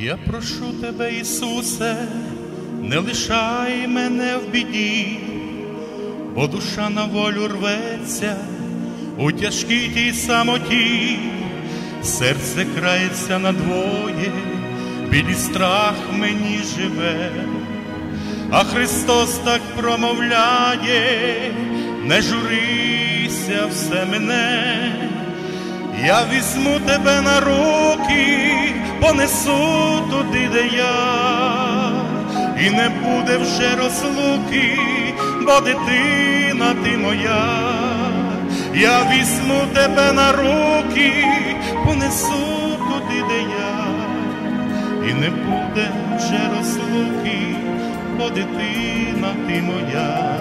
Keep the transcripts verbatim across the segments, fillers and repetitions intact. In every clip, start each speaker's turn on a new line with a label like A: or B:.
A: Я прошу тебе, Ісусе, не лишай мене в біді, бо душа на волю рветься у тяжкій тій самоті, серце крається надвоє, білий страх мені живе, а Христос так промовляє: не журися, все мене, я візьму тебе на руки, понесу туди, де я, і не буде вже розлуки, бо дитина ти моя. Я візьму тебе на руки, понесу туди, де я, і не буде вже розлуки, бо дитина ти моя.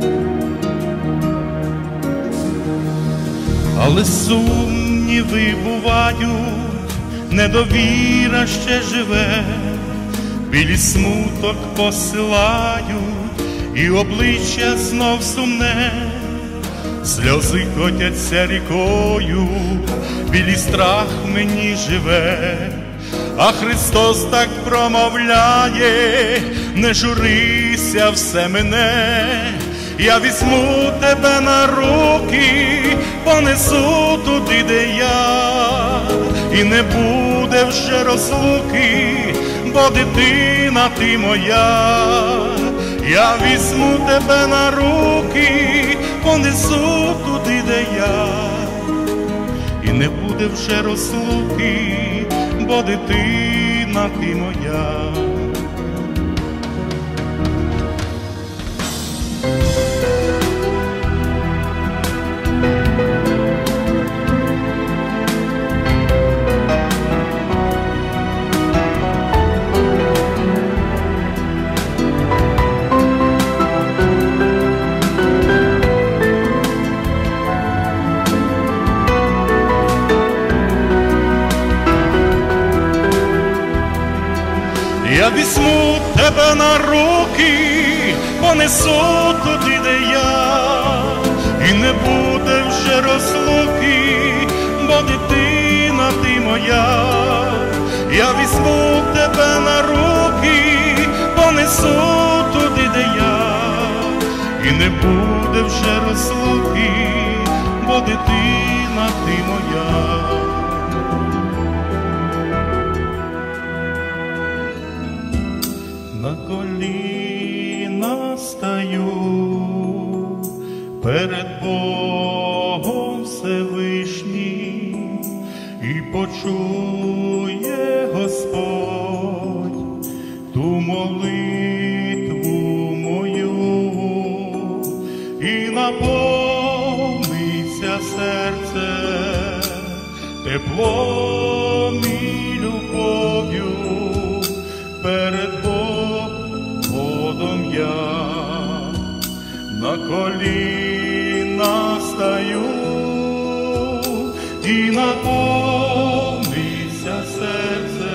A: Але сумніви бувають, недовіра ще живе, білі смуток посилають, і обличчя знов сумне, сльози котяться рікою, білий страх мені живе, а Христос так промовляє: не журися, все мене, я візьму тебе на руки, понесу туди, де я, і не буде вже розлуки, бо дитина ти моя. Я візьму тебе на руки, понесу туди, де я, і не буде вже розлуки, бо дитина ти моя. Я візьму тебе на руки, понесу туди, де я, і не буде вже розлуки, бо дитина ти моя. Я візьму тебе на руки, понесу туди, де я, і не буде вже розлуки, бо дитина ти моя. На коліна стаю перед Богом Всевишнім, і почує Господь ту молитву мою, і наповниться серце теплом і любов'ю перед Богом я. На коліна стаю, і наповниться серце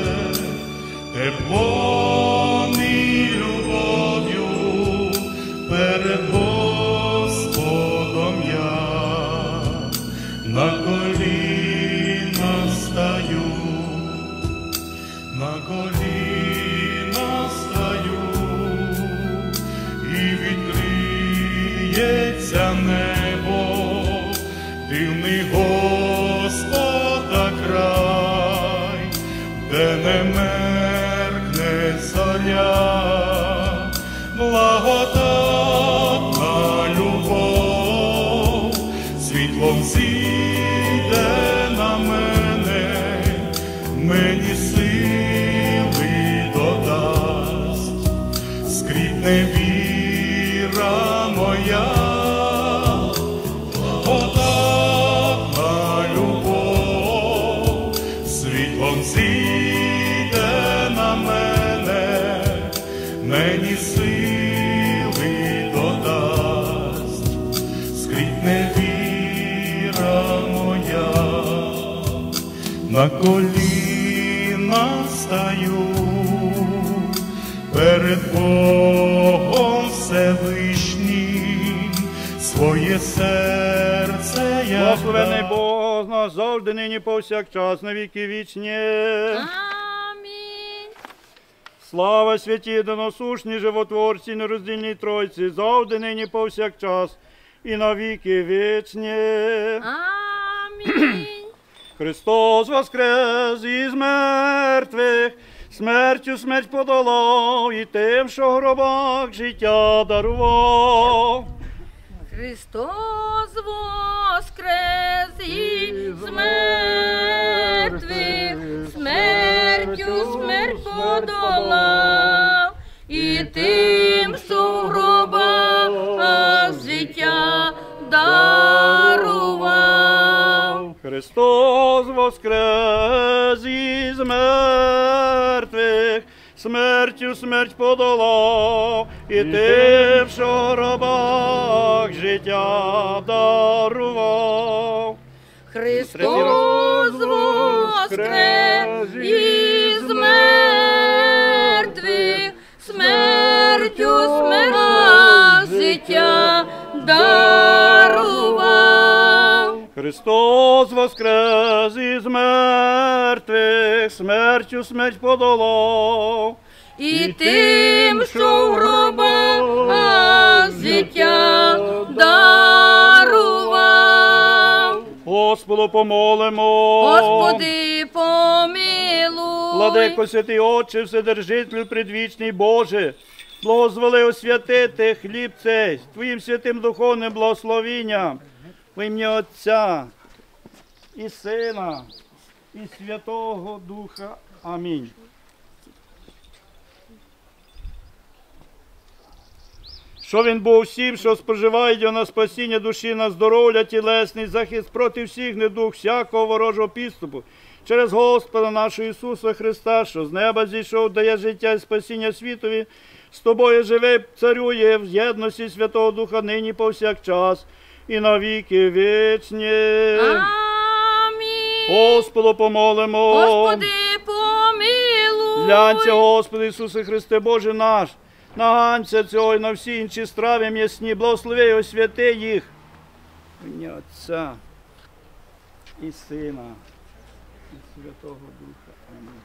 A: теплом і любов'ю перед Господом я. На коліна стаю, на коліна стаю, і відкриється небо, дивний Господа край, де не меркне зоря, благодатна любов, світлом зійде на мене, мені сили додасть, скріпне віра моя. Благодатна любов, світлом зійде на мене, мені сили додасть, скріпне віра моя. На коліна стаю перед Богом Всевишнім, своє серце я
B: Благословений Бог наш завжди, нині повсякчас, на віки вічні.
C: Амінь.
B: Слава святі, єдиносушній, животворцій, нероздільній Тройці, завжди, нині, повсякчас, і навіки вічні.
C: Амінь.
B: Христос воскрес із мертвих, смертю смерть подолав, і тим, що в гробах життя дарував.
C: Христос воскрес із мертвих, смертю смерть подолав, і тим, що в гробах життя дарував.
B: Христос воскрес із мертвих, смертю смерть подолав, і тим, що в гробах життя дарував.
C: Христос воскрес із мертвих, смертю смерть життя дарував.
B: Христос воскрес із мертвих, смертю смерть подолав,
C: І тим, що в гробах життя дарував.
B: Господу помолимо.
C: Господи, помилуй.
B: Владико, святий Отче, Вседержителю, предвічний Боже, благозволи освятити хліб цей Твоїм святим духовним благословінням в ім'я Отця і Сина, і Святого Духа. Амінь. Що він був всім, що споживають його на спасіння душі, на здоров'я тілесний, захист проти всіх недуг, всякого ворожого підступу, через Господа нашого Ісуса Христа, що з неба зійшов, дає життя і спасіння світові, з тобою живе, царює в єдності Святого Духа нині повсякчас і навіки вічні.
C: Амінь.
B: Господу помолимо.
C: Господи, помилуй.
B: Глянься, Господи Ісусе Христе, Боже наш, на ганця цього і на всі інші страви м'ясні, благослови і освяти їх. В ім'я Отця і Сина, і Святого Духа. Амінь.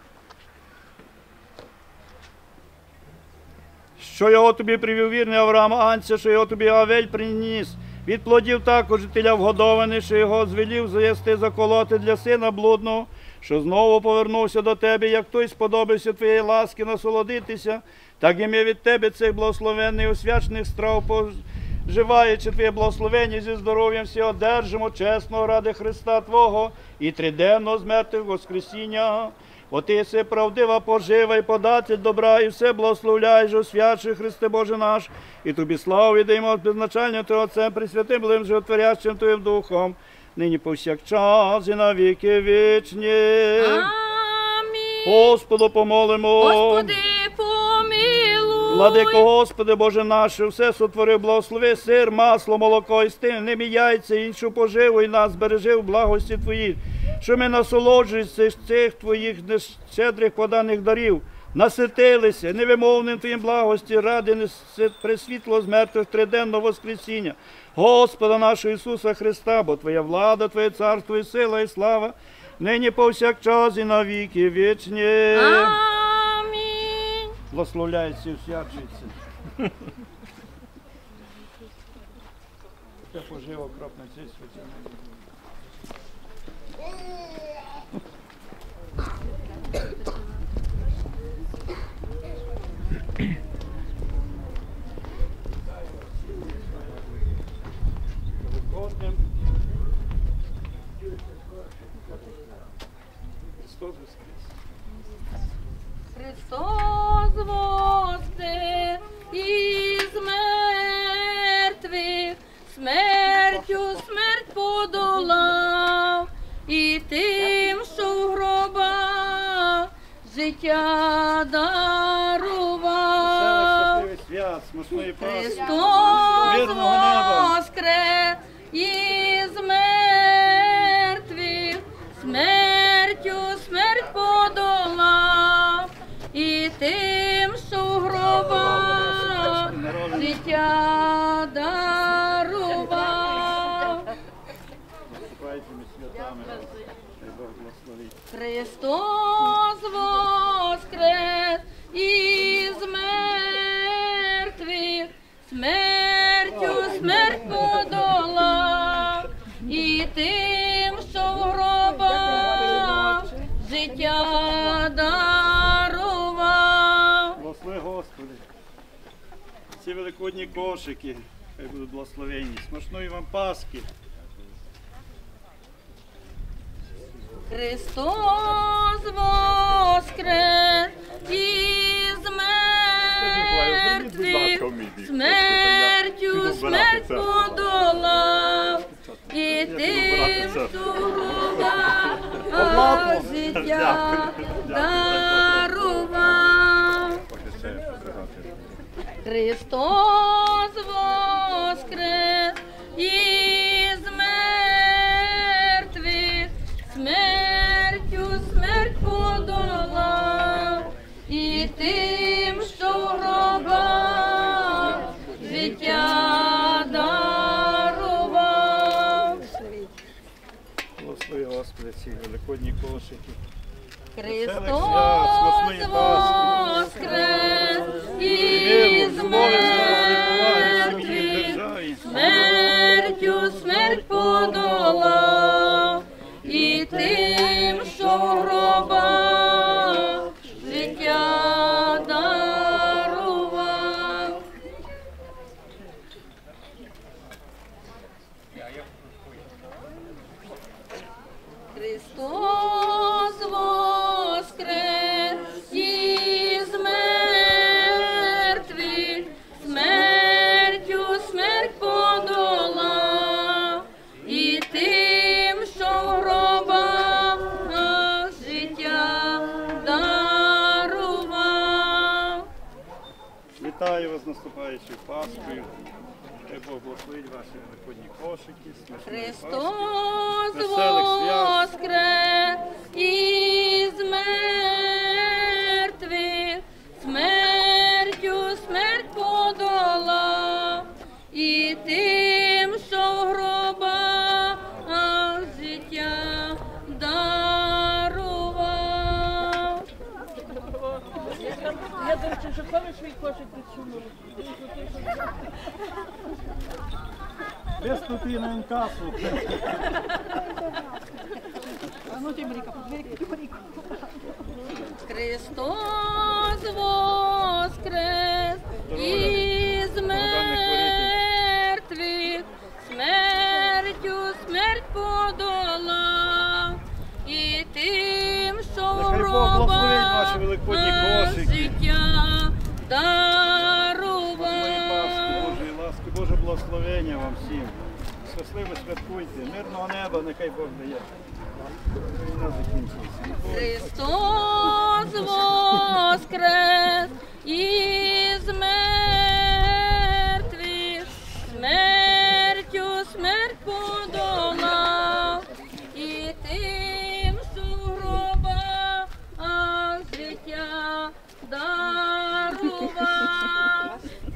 B: Що його тобі привів вірний Авраам, Анця, що його тобі Авель приніс. Від плодів також жителя вгодований, що його звелів заїсти заколоти для сина блудного, що знову повернувся до тебе, як той сподобався твоєї ласки насолодитися, так і ми від тебе цих благословенних освячених страв, поживаючи твоє благословення зі здоров'ям всі одержимо чесного ради Христа Твого і триденного з мертвих воскресіння. Бо ти си правдива пожива і податель добра, і все благословляєш, освячуй, Христе Боже наш, і тобі славу віддаємо безначальним Твоїм Отцем, Пресвятим, Благим, Животворящим Твоїм Духом, нині повсякчас і на віки вічні.
C: Амінь.
B: Господу помолимо.
C: Господи, помилуй.
B: Владико, Господи, Боже наш, все сотворив, благослови сир, масло, молоко і з тим, ними яйця, іншу поживу, і нас збережи в благості Твоїй, що ми насолоджуємося з цих Твоїх щедрих поданих дарів, наситилися невимовним Твоїм благості, ради пресвітло з мертвих триденного воскресіння Господа нашого Ісуса Христа, бо Твоя влада, Твоє царство і сила і слава, нині повсякчас і на віки вічні.
C: Амінь.
B: Благословляється і всячується. Це поживо кропне цей святий. Кожним Христос воскрес.
C: Христос воскрес із мертвих, смертю смерть подолав, і тим, що в гробах життя дарував.
B: Свят, смачної Пасхи.
C: Христос
B: Мирного неба.
C: воскрес із мертвих, смертю смерть подолав, і тим, що в гробах життя дарував.
B: Наступаючими святами, хай Бог благословить.
C: Христос воскрес із мертвих, смертю смерть подолав, і тим, що в гробах життя дарував.
B: Благослови Господи. Ці великодні кошики, хай будуть благословенні. Смачної вам Пасхи.
C: Христос воскрес із мертвих, смертю смерть подолав, і тим, що в гробах життя дарував. Христос воскрес із мертвих, смертю смерть подолав, і тим, що в гробах життя дарував.
B: Благослови Господи ці великодні кошики.
C: Христос воскрес із мертвих, смертю смерть подолав, і тим, що в гробах життя дарував. Христос воскрес із мертвих, смертю смерть подолав, і тим, що в гробах життя дарував.
B: Вітаю вас з наступаючою Пасхою. Хай Бог благословить ваші великодні кошики. Смачної Пасхи.
C: Христос
B: Веселих свят.
C: воскрес із мертвих, смертю смерть подолав, і тим, що в гробах життя дарував.
D: Я думаю, що коли свій кошик підсунули.
B: Без тут і на інкасу.
D: А ну ти, Маріка, подвірки, Маріка.
C: Христос воскрес із мертвих, смертю смерть подолав, і тим, що в
B: Нехай Бог благословить ваші
C: гробах
B: великодні кошики.
C: життя
B: Благослови Пасхи
C: дарував.
B: Божої ласки, Боже благословення вам всім. Щасливо святкуйте, мирного неба, нехай Бог дає. Війна закінчилася.
C: Христос воскрес із мертвих, смертю смерть подолав, і тим, що в гробах життя дарував.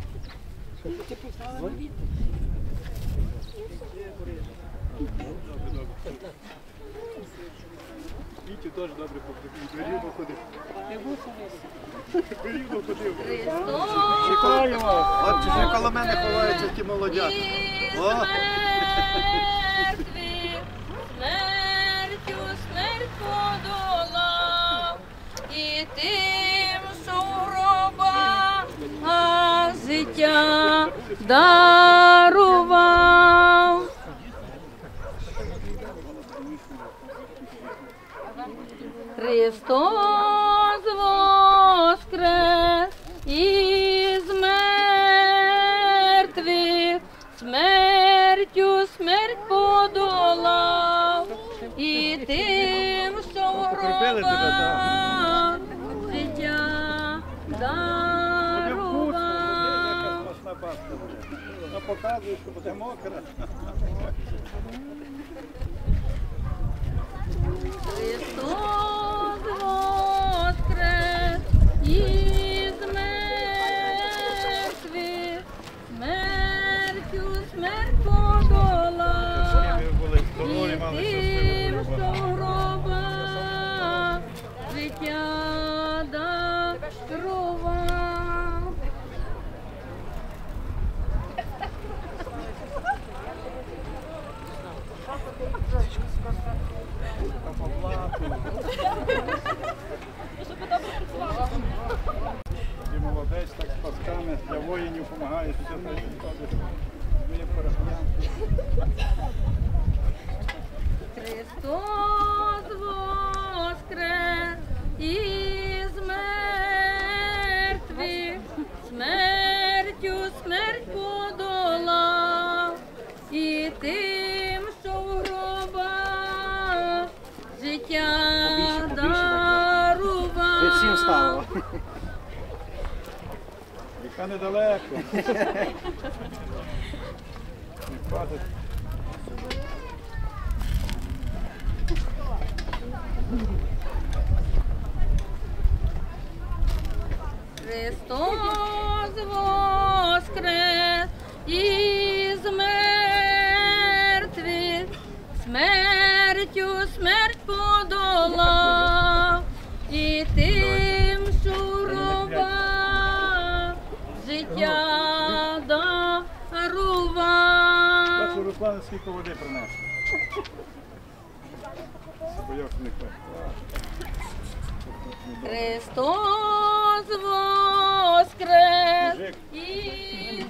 B: Вітю теж добре походив, рівно ходив. Рівно ходив.
C: Христос
B: Чекаю вас.
E: Бачиш, як коло мене ховаються ті молодята.
C: із
E: О!
C: мертвих, смертю смерть подолав, і тим, що в гробах життя дарував. Христос воскрес із мертвих, смертю смерть подолав, і тим, що в гробах життя дарував.
B: Смачна Пасха буде. Вона показує, що буде мокра.
C: Христос воскрес із мертвих, смертю смерть подолав,
B: Ви були здорові,
C: і
B: мали
C: тим,
B: щасливу
C: що в
B: роботу.
C: гробах життя дарував.
B: Ти молодець, так з пасками для воїнів допомагаєш, все так ходиш. Ми є парафіянки.
C: Христос воскрес із мертвих, смертю смерть подолав, і тим, що в гробах життя дарував.
E: Всім стало.
B: Яка недалеко. Не падать.
C: Христос воскрес із мертвих, смертю смерть подолав, і тим, що в гробах життя дарував.
B: Бачу, Руслан, скільки води принесли. Бойок не хватить.
C: Христос воскрес із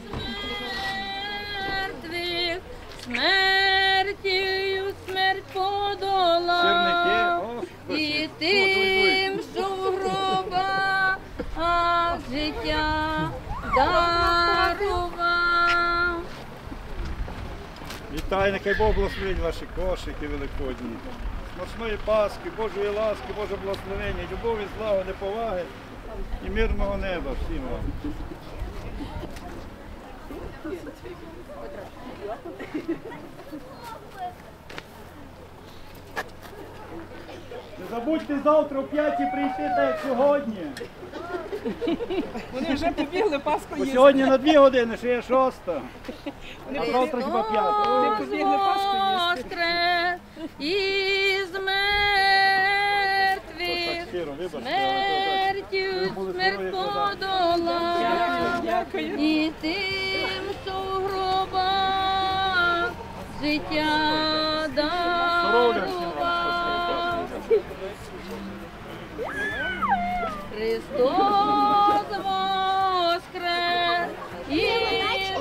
C: мертвих, смертю смерть подолав,
B: Сірники, ох,
C: і тим, що в гробах життя дарував.
B: Вітаю, нехай Бог благословить ваші кошики великодні. Смачної Пасхи, Божої ласки, Божого благословення, любові, злагоди, поваги і мирного неба всім вам. Не забудьте завтра о п'ятій прийти, так як сьогодні.
D: Вони вже побігли Пасху
B: Бо
D: їсти.
B: сьогодні на дві години, ще є шоста. А завтра хіба п'ята.
D: Вони побігли Пасху їсти.
C: Воскрес із мертвих,
B: Так щиро, вибачте.
C: смертю смерть подолав,
D: Дякую.
C: і тим, що в гробах життя дарував. Христос воскрес із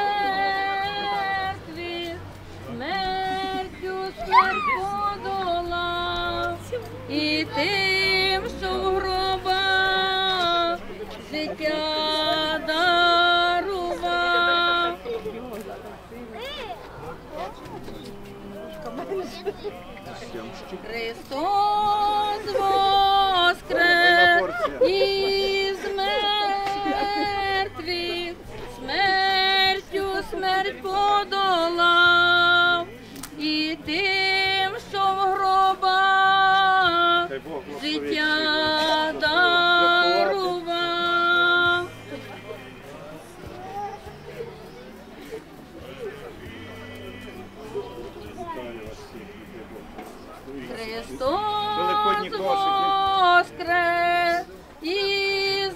C: мертвих, смертю смерть подолав, і тим, що в гробах життя дарував. Христос воскрес із мертвих, смертю смерть подолав, і тим, що в гробах життя дарував.
B: Великодні
C: Христос
B: кошики.
C: воскрес із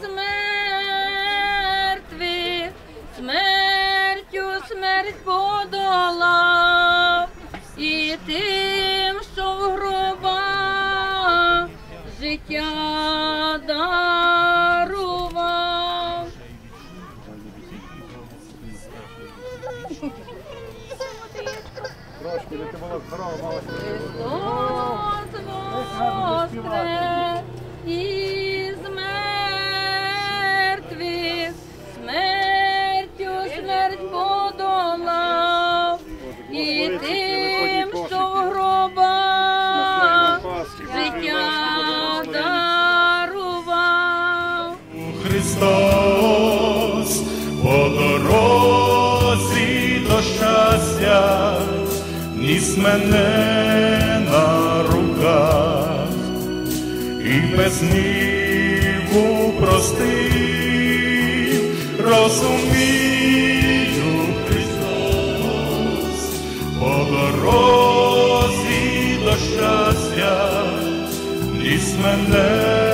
C: мертвих, смертю смерть подолав, і тим, що в гробах життя дарував.
B: Трошки, де ти була здорова, мала
C: Христос воскрес із мертвих, смертю смерть подолав, і тим, що в гробах життя дарував.
A: Христос по дорозі до щастя ніс мене на руках і без гніву простив, розумію, Христос по дорозі до щастя ніс мене